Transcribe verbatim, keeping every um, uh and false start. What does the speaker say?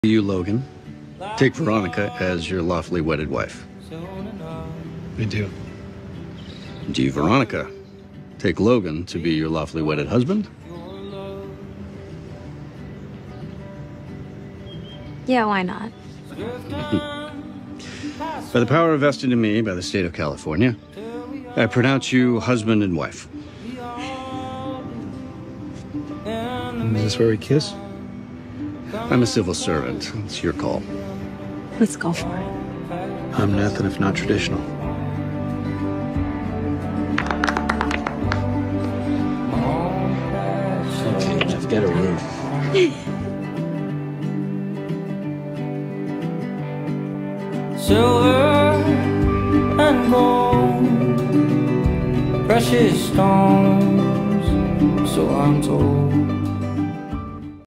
You, Logan, take Veronica as your lawfully wedded wife. I do. Do you, Veronica, take Logan to be your lawfully wedded husband? Yeah, why not? By the power vested in me by the state of California, I pronounce you husband and wife. Is this where we kiss? I'm a civil servant. It's your call. Let's go for it. I'm nothing if not traditional. Okay, Jeff, get a room. Silver and gold, precious stones, so I'm told.